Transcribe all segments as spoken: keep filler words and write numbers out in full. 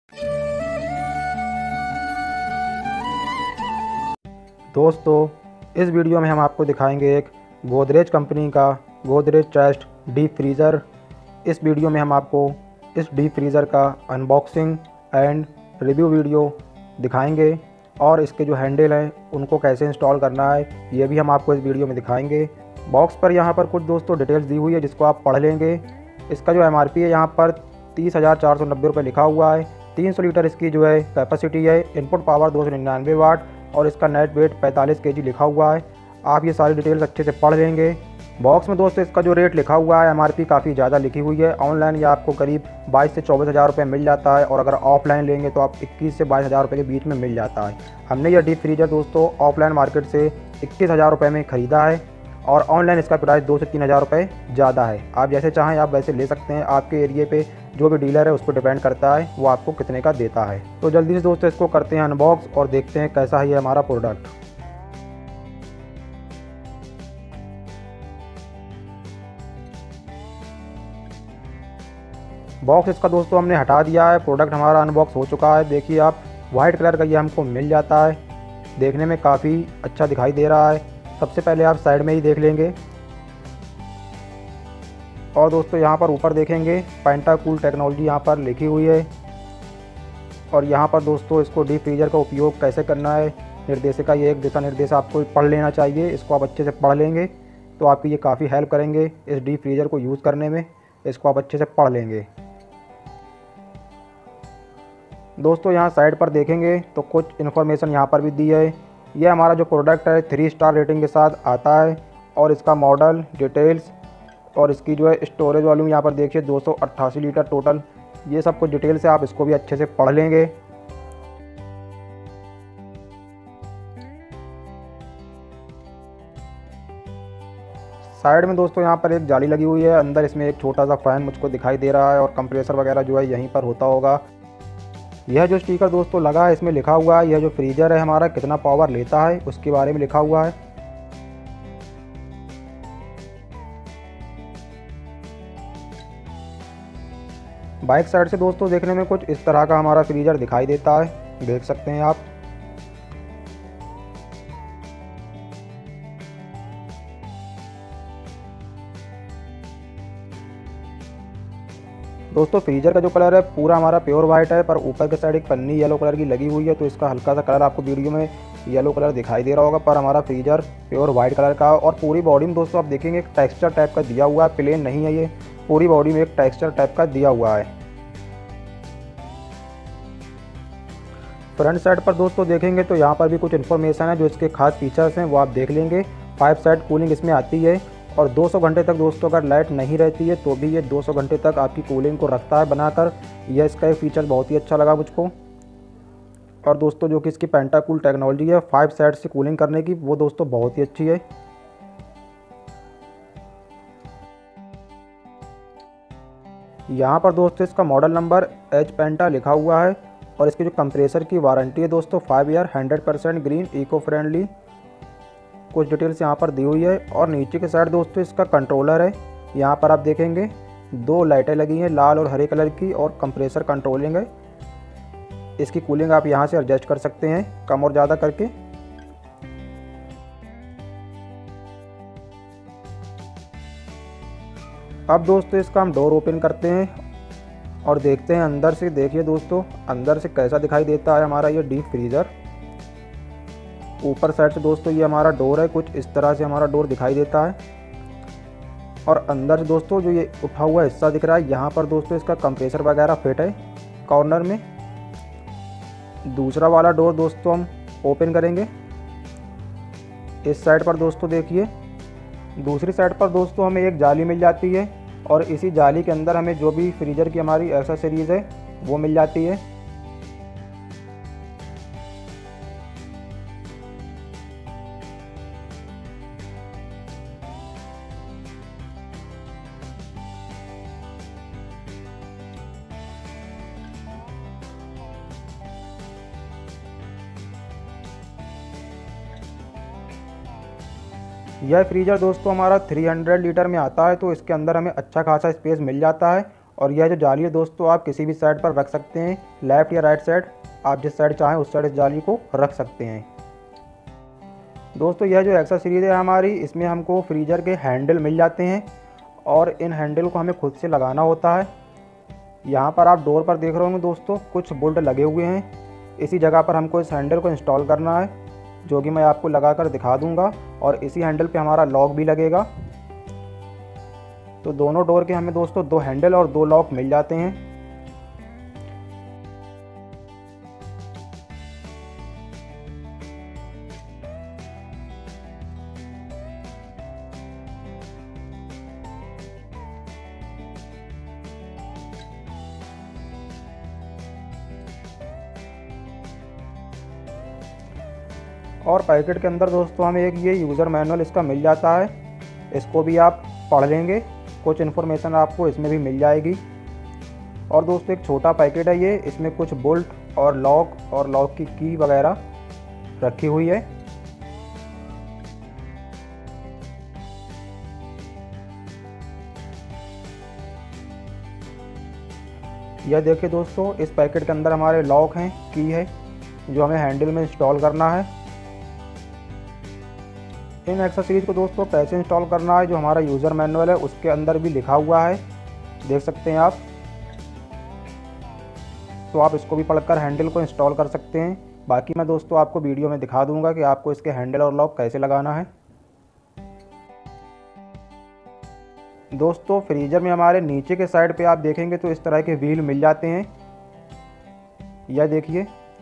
दोस्तों, इस वीडियो में हम आपको दिखाएंगे एक गोदरेज कंपनी का गोदरेज चेस्ट डीप फ्रीज़र। इस वीडियो में हम आपको इस डीप फ्रीज़र का अनबॉक्सिंग एंड रिव्यू वीडियो दिखाएंगे और इसके जो हैंडल हैं उनको कैसे इंस्टॉल करना है ये भी हम आपको इस वीडियो में दिखाएंगे। बॉक्स पर यहाँ पर कुछ दोस्तों डिटेल्स दी हुई है जिसको आप पढ़ लेंगे। इसका जो एम आर पी है यहाँ पर तीस हज़ार चार सौ नब्बे रुपये लिखा हुआ है। तीन सौ लीटर इसकी जो है कैपेसिटी है। इनपुट पावर दो सौ निन्यानवे वाट और इसका नेट वेट पैंतालीस केजी लिखा हुआ है। आप ये सारी डिटेल्स अच्छे से पढ़ लेंगे। बॉक्स में दोस्तों इसका जो रेट लिखा हुआ है एमआरपी काफ़ी ज़्यादा लिखी हुई है। ऑनलाइन ये आपको करीब बाईस से चौबीस हज़ार रुपये मिल जाता है और अगर ऑफलाइन लेंगे तो आप इक्कीस से बाईस हज़ार रुपये के बीच में मिल जाता है। हमने यह डीप फ्रीजर दोस्तों ऑफलाइन मार्केट से इक्कीस हज़ार रुपये में ख़रीदा है और ऑनलाइन इसका प्राइस दो से तीन हज़ार रुपये ज़्यादा है। आप जैसे चाहें आप वैसे ले सकते हैं। आपके एरिए पे जो भी डीलर है उस पर डिपेंड करता है वो आपको कितने का देता है। तो जल्दी से दोस्तों इसको करते हैं अनबॉक्स और देखते हैं कैसा है ये हमारा प्रोडक्ट। बॉक्स इसका दोस्तों हमने हटा दिया है। प्रोडक्ट हमारा अनबॉक्स हो चुका है। देखिए आप, वाइट कलर का ये हमको मिल जाता है। देखने में काफ़ी अच्छा दिखाई दे रहा है। सबसे पहले आप साइड में ही देख लेंगे और दोस्तों यहाँ पर ऊपर देखेंगे पेंटाकूल टेक्नोलॉजी यहाँ पर लिखी हुई है। और यहाँ पर दोस्तों इसको डीप फ्रीजर का उपयोग कैसे करना है निर्देशिका, ये एक दिशा निर्देश आपको पढ़ लेना चाहिए। इसको आप अच्छे से पढ़ लेंगे तो आपकी ये काफ़ी हेल्प करेंगे इस डीप फ्रीजर को यूज़ करने में। इसको आप अच्छे से पढ़ लेंगे। दोस्तों यहाँ साइड पर देखेंगे तो कुछ इन्फॉर्मेशन यहाँ पर भी दी है। यह हमारा जो प्रोडक्ट है थ्री स्टार रेटिंग के साथ आता है और इसका मॉडल डिटेल्स और इसकी जो है स्टोरेज वॉल्यूम यहाँ पर देखिए दो सौ अट्ठासी लीटर टोटल। ये सब कुछ डिटेल से आप इसको भी अच्छे से पढ़ लेंगे। साइड में दोस्तों यहाँ पर एक जाली लगी हुई है। अंदर इसमें एक छोटा सा फैन मुझको दिखाई दे रहा है और कंप्रेसर वगैरह जो है यहीं पर होता होगा। यह जो स्टिकर दोस्तों लगा है इसमें लिखा हुआ है यह जो फ्रीजर है हमारा कितना पावर लेता है उसके बारे में लिखा हुआ है। बाइक साइड से दोस्तों देखने में कुछ इस तरह का हमारा फ्रीजर दिखाई देता है, देख सकते हैं आप। दोस्तों फ्रीजर का जो कलर है पूरा हमारा प्योर वाइट है, पर ऊपर के साइड एक पन्नी येलो कलर की लगी हुई है तो इसका हल्का सा कलर आपको वीडियो में येलो कलर दिखाई दे रहा होगा, पर हमारा फ्रीजर प्योर वाइट कलर का। और पूरी बॉडी में दोस्तों आप देखेंगे एक टेक्सचर टाइप का दिया हुआ है, प्लेन नहीं है ये, पूरी बॉडी में एक टेक्सचर टाइप का दिया हुआ है। फ्रंट साइड पर दोस्तों देखेंगे तो यहाँ पर भी कुछ इन्फॉर्मेशन है जो इसके खास फीचर्स हैं वो आप देख लेंगे। फाइव साइड कूलिंग इसमें आती है और दो सौ घंटे तक दोस्तों अगर लाइट नहीं रहती है तो भी ये दो सौ घंटे तक आपकी कूलिंग को रखता है बनाकर। यह इसका एक फीचर बहुत ही अच्छा लगा मुझको। और दोस्तों जो कि इसकी पेंटाकूल टेक्नोलॉजी है फाइव साइड से कूलिंग करने की वो दोस्तों बहुत ही अच्छी है। यहाँ पर दोस्तों इसका मॉडल नंबर एच पेंटा लिखा हुआ है और इसकी जो कंप्रेसर की वारंटी है दोस्तों five year hundred percent green eco friendly, कुछ डिटेल्स यहाँ पर दी हुई है। और नीचे के साइड दोस्तों इसका कंट्रोलर है। यहाँ पर आप देखेंगे दो लाइटें लगी हैं लाल और हरे कलर की और कंप्रेसर कंट्रोलिंग है। इसकी कूलिंग आप यहाँ से एडजस्ट कर सकते हैं कम और ज़्यादा करके। अब दोस्तों इसका हम डोर ओपन करते हैं और देखते हैं अंदर से। देखिए दोस्तों अंदर से कैसा दिखाई देता है हमारा ये डीप फ्रीज़र। ऊपर साइड से दोस्तों ये हमारा डोर है, कुछ इस तरह से हमारा डोर दिखाई देता है। और अंदर से दोस्तों जो ये उठा हुआ हिस्सा दिख रहा है यहाँ पर दोस्तों इसका कंप्रेसर वगैरह फिट है कॉर्नर में। दूसरा वाला डोर दोस्तों हम ओपन करेंगे। इस साइड पर दोस्तों देखिए, दूसरी साइड पर दोस्तों हमें एक जाली मिल जाती है और इसी जाली के अंदर हमें जो भी फ्रीजर की हमारी एक्सेसरीज़ है वो मिल जाती है। यह फ्रीज़र दोस्तों हमारा तीन सौ लीटर में आता है तो इसके अंदर हमें अच्छा खासा स्पेस मिल जाता है और यह जो जाली है दोस्तों आप किसी भी साइड पर रख सकते हैं, लेफ़्ट या राइट साइड, आप जिस साइड चाहें उस साइड इस जाली को रख सकते हैं। दोस्तों यह जो एक्सेसरीज है हमारी, इसमें हमको फ्रीज़र के हैंडल मिल जाते हैं और इन हैंडल को हमें खुद से लगाना होता है। यहाँ पर आप डोर पर देख रहे होंगे दोस्तों कुछ बोल्ट लगे हुए हैं, इसी जगह पर हमको इस हैंडल को इंस्टॉल करना है, जो कि मैं आपको लगा कर दिखा दूँगा। और इसी हैंडल पे हमारा लॉक भी लगेगा। तो दोनों डोर के हमें दोस्तों दो हैंडल और दो लॉक मिल जाते हैं। और पैकेट के अंदर दोस्तों हमें एक ये यूज़र मैनुअल इसका मिल जाता है, इसको भी आप पढ़ लेंगे, कुछ इन्फॉर्मेशन आपको इसमें भी मिल जाएगी। और दोस्तों एक छोटा पैकेट है ये, इसमें कुछ बोल्ट और लॉक और लॉक की की वगैरह रखी हुई है। यह देखिए दोस्तों इस पैकेट के अंदर हमारे लॉक हैं, की है, जो हमें हैंडल में इंस्टॉल करना है। इन एक्सेसरीज को दोस्तों कैसे इंस्टॉल करना है, जो हमारा यूज़र मैनुअल है उसके अंदर भी लिखा हुआ है, देख सकते हैं आप। तो आप इसको भी पढ़कर हैंडल को इंस्टॉल कर सकते हैं। बाकी मैं दोस्तों आपको वीडियो में दिखा दूंगा कि आपको इसके हैंडल और लॉक कैसे लगाना है। दोस्तों फ्रीज़र में हमारे नीचे के साइड पे आप देखेंगे तो इस तरह के व्हील मिल जाते हैं। यह देखिए,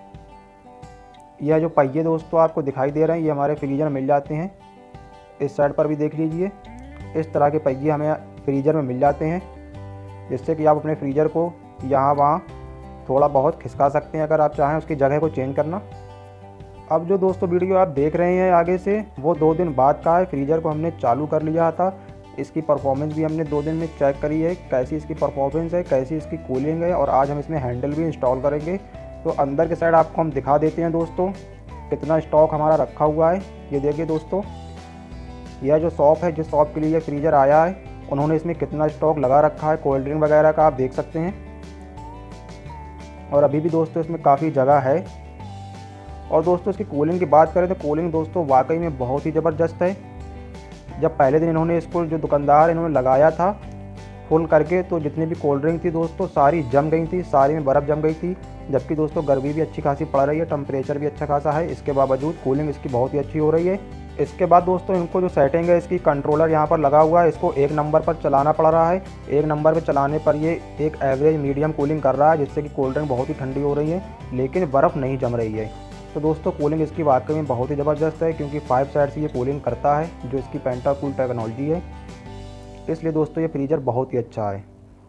यह जो पहिए दोस्तों आपको दिखाई दे रहे हैं ये हमारे फ्रीज़र में मिल जाते हैं। इस साइड पर भी देख लीजिए, इस तरह के पहिए हमें फ्रीज़र में मिल जाते हैं, जिससे कि आप अपने फ्रीज़र को यहाँ वहाँ थोड़ा बहुत खिसका सकते हैं अगर आप चाहें उसकी जगह को चेंज करना। अब जो दोस्तों वीडियो आप देख रहे हैं आगे से, वो दो दिन बाद का है। फ्रीज़र को हमने चालू कर लिया था, इसकी परफॉर्मेंस भी हमने दो दिन में चेक करी है, कैसी इसकी परफॉर्मेंस है, कैसी इसकी कूलिंग है। और आज हम इसमें हैंडल भी इंस्टॉल करेंगे। तो अंदर के साइड आपको हम दिखा देते हैं दोस्तों कितना स्टॉक हमारा रखा हुआ है। ये देखिए दोस्तों, यह जो शॉप है, जिस शॉप के लिए फ्रीज़र आया है, उन्होंने इसमें कितना स्टॉक लगा रखा है कोल्ड ड्रिंक वगैरह का, आप देख सकते हैं। और अभी भी दोस्तों इसमें काफ़ी जगह है। और दोस्तों इसकी कूलिंग की बात करें तो कूलिंग दोस्तों वाकई में बहुत ही ज़बरदस्त है। जब पहले दिन इन्होंने इसको, जो दुकानदार इन्होंने लगाया था फुल करके, तो जितनी भी कोल्ड ड्रिंक थी दोस्तों सारी जम गई थी, सारी में बर्फ़ जम गई थी। जबकि दोस्तों गर्मी भी अच्छी खासी पड़ रही है, टेम्परेचर भी अच्छा खासा है, इसके बावजूद कूलिंग इसकी बहुत ही अच्छी हो रही है। इसके बाद दोस्तों इनको जो सेटिंग है, इसकी कंट्रोलर यहाँ पर लगा हुआ है, इसको एक नंबर पर चलाना पड़ रहा है। एक नंबर पर चलाने पर ये एक एवरेज मीडियम कूलिंग कर रहा है, जिससे कि कोल्ड ड्रिंक बहुत ही ठंडी हो रही है, लेकिन बर्फ़ नहीं जम रही है। तो दोस्तों कूलिंग इसकी वाकई में बहुत ही ज़बरदस्त है, क्योंकि फाइव साइड से ये कूलिंग करता है, जो इसकी पेंटाकूल टेक्नोलॉजी है। इसलिए दोस्तों ये फ्रीज़र बहुत ही अच्छा है।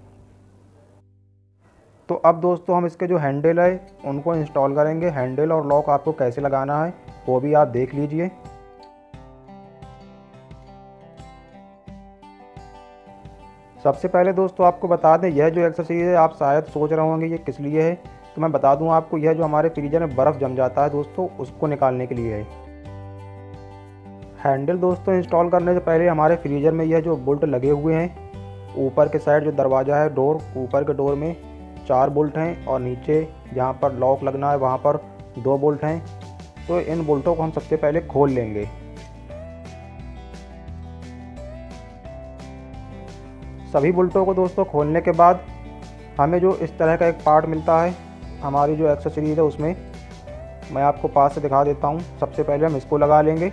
तो अब दोस्तों हम इसके जो हैंडल है उनको इंस्टॉल करेंगे। हैंडल और लॉक आपको कैसे लगाना है वो भी आप देख लीजिए। सबसे पहले दोस्तों आपको बता दें, यह जो एक्सरसाइज है आप शायद सोच रहे होंगे ये किस लिए है, तो मैं बता दूं आपको, यह जो हमारे फ्रीजर में बर्फ़ जम जाता है दोस्तों, उसको निकालने के लिए है। हैंडल दोस्तों इंस्टॉल करने से पहले हमारे फ्रीजर में यह जो बोल्ट लगे हुए हैं, ऊपर के साइड जो दरवाज़ा है डोर, ऊपर के डोर में चार बोल्ट हैं और नीचे जहाँ पर लॉक लगना है वहाँ पर दो बोल्ट हैं। तो इन बोल्टों को हम सबसे पहले खोल लेंगे। सभी बोल्टों को दोस्तों खोलने के बाद हमें जो इस तरह का एक पार्ट मिलता है हमारी जो एक्सेसरीज है उसमें, मैं आपको पास से दिखा देता हूँ। सबसे पहले हम इसको लगा लेंगे।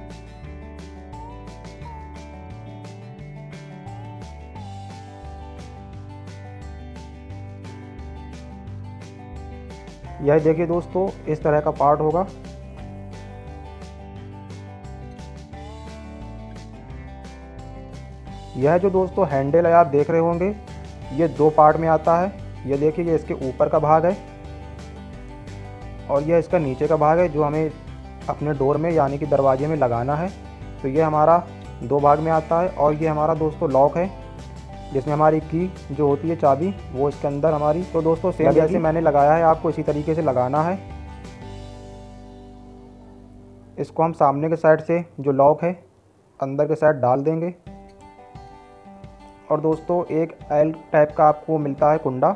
यह देखिए दोस्तों इस तरह का पार्ट होगा। यह जो दोस्तों हैंडल है आप देख रहे होंगे, ये दो पार्ट में आता है। ये देखिए, ये इसके ऊपर का भाग है और यह इसका नीचे का भाग है, जो हमें अपने डोर में यानी कि दरवाजे में लगाना है। तो ये हमारा दो भाग में आता है। और ये हमारा दोस्तों लॉक है, जिसमें हमारी की जो होती है चाबी, वो इसके अंदर हमारी। तो दोस्तों सेम जैसे मैंने लगाया है आपको इसी तरीके से लगाना है। इसको हम सामने के साइड से जो लॉक है अंदर के साइड डाल देंगे और दोस्तों एक एल टाइप का आपको मिलता है कुंडा।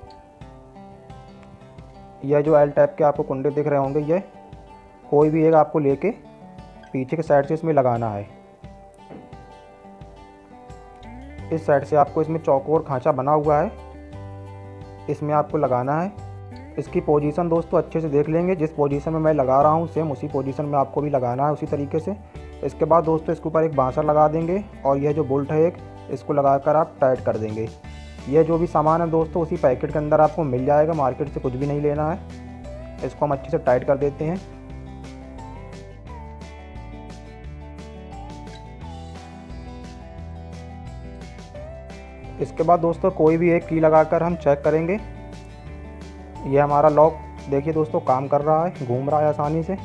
यह जो एल टाइप के आपको कुंडे दिख रहे होंगे, यह कोई भी एक आपको लेके पीछे के साइड से इसमें लगाना है। इस साइड से आपको इसमें चौकोर खांचा बना हुआ है, इसमें आपको लगाना है। इसकी पोजीशन दोस्तों अच्छे से देख लेंगे, जिस पोजीशन में मैं लगा रहा हूँ सेम उसी पोजीशन में आपको भी लगाना है उसी तरीके से। इसके बाद दोस्तों इसके ऊपर एक बांसर लगा देंगे और यह जो बोल्ट है एक, इसको लगाकर आप टाइट कर देंगे। यह जो भी सामान है दोस्तों उसी पैकेट के अंदर आपको मिल जाएगा, मार्केट से कुछ भी नहीं लेना है। इसको हम अच्छे से टाइट कर देते हैं। इसके बाद दोस्तों कोई भी एक की लगाकर हम चेक करेंगे। यह हमारा लॉक देखिए दोस्तों काम कर रहा है, घूम रहा है आसानी से।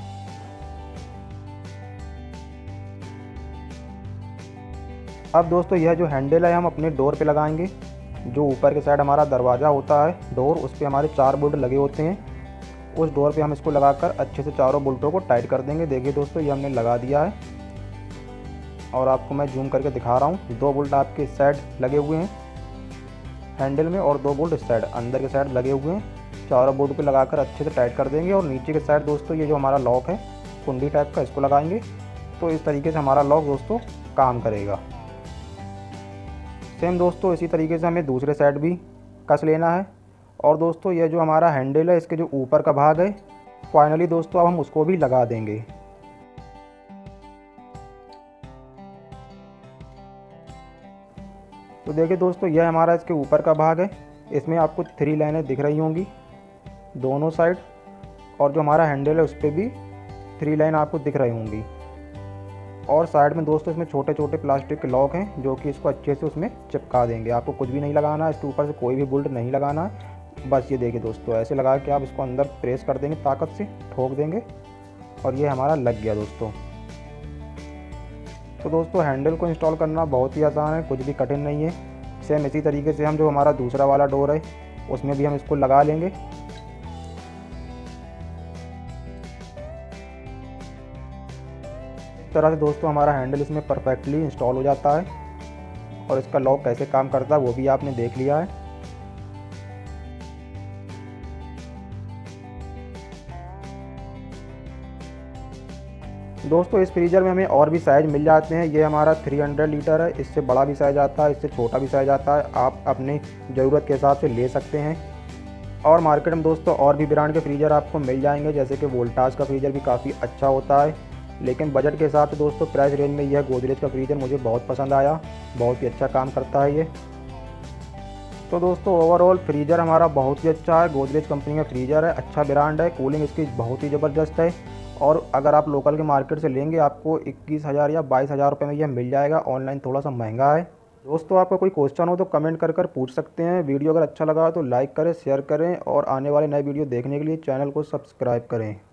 अब दोस्तों यह जो हैंडल है हम अपने डोर पे लगाएंगे। जो ऊपर के साइड हमारा दरवाज़ा होता है डोर, उस पर हमारे चार बोल्ट लगे होते हैं। उस डोर पे हम इसको लगाकर अच्छे से चारों बोल्टों को टाइट कर देंगे। देखिए दोस्तों ये हमने लगा दिया है और आपको मैं जूम करके दिखा रहा हूँ। दो बोल्ट आपके इस साइड लगे हुए हैं हैंडल में और दो बोल्ट इस साइड अंदर के साइड लगे हुए हैं। चारों बोल्ट पे लगाकर अच्छे से टाइट कर देंगे और नीचे के साइड दोस्तों ये जो हमारा लॉक है कुंडी टाइप का, इसको लगाएंगे। तो इस तरीके से हमारा लॉक दोस्तों काम करेगा। सेम दोस्तों इसी तरीके से हमें दूसरे साइड भी कस लेना है। और दोस्तों यह जो हमारा हैंडल है इसके जो ऊपर का भाग है फाइनली दोस्तों अब हम उसको भी लगा देंगे। तो देखिए दोस्तों यह हमारा इसके ऊपर का भाग है। इसमें आपको थ्री लाइनें दिख रही होंगी दोनों साइड, और जो हमारा हैंडल है उस पर भी थ्री लाइन आपको दिख रही होंगी। और साइड में दोस्तों इसमें छोटे छोटे प्लास्टिक के लॉक हैं जो कि इसको अच्छे से उसमें चिपका देंगे। आपको कुछ भी नहीं लगाना है, इसके ऊपर से कोई भी बोल्ट नहीं लगाना है। बस ये देखिए दोस्तों ऐसे लगा के आप इसको अंदर प्रेस कर देंगे, ताकत से ठोक देंगे और ये हमारा लग गया दोस्तों। तो दोस्तों हैंडल को इंस्टॉल करना बहुत ही आसान है, कुछ भी कठिन नहीं है। सेम इसी तरीके से हम जो हमारा दूसरा वाला डोर है उसमें भी हम इसको लगा लेंगे। इस तरह से दोस्तों हमारा हैंडल इसमें परफेक्टली इंस्टॉल हो जाता है और इसका लॉक कैसे काम करता है वो भी आपने देख लिया है। दोस्तों इस फ्रीज़र में हमें और भी साइज़ मिल जाते हैं। ये हमारा तीन सौ लीटर है, इससे बड़ा भी साइज़ आता है, इससे छोटा भी साइज़ आता है। आप अपनी ज़रूरत के हिसाब से ले सकते हैं। और मार्केट में दोस्तों और भी ब्रांड के फ्रीज़र आपको मिल जाएंगे, जैसे कि वोल्टास का फ्रीज़र भी काफ़ी अच्छा होता है। लेकिन बजट के हिसाब से दोस्तों प्राइस रेंज में यह गोदरेज का फ्रीज़र मुझे बहुत पसंद आया, बहुत ही अच्छा काम करता है ये। तो दोस्तों ओवरऑल फ्रीज़र हमारा बहुत ही अच्छा है, गोदरेज कंपनी का फ्रीज़र है, अच्छा ब्रांड है, कूलिंग इसकी बहुत ही ज़बरदस्त है। और अगर आप लोकल के मार्केट से लेंगे आपको इक्कीस हज़ार या बाईस हज़ार रुपये में यह मिल जाएगा। ऑनलाइन थोड़ा सा महंगा है। दोस्तों आपका कोई क्वेश्चन हो तो कमेंट कर कर पूछ सकते हैं। वीडियो अगर अच्छा लगा तो लाइक करें, शेयर करें और आने वाले नए वीडियो देखने के लिए चैनल को सब्सक्राइब करें।